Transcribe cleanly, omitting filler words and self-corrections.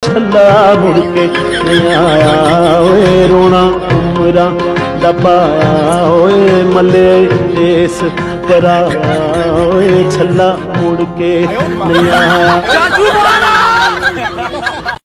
छला मुड़ के नहीं आया ओए रोना उमरा दबाया ओए मले देस कराया ओए छला मुड़ के नहीं आया।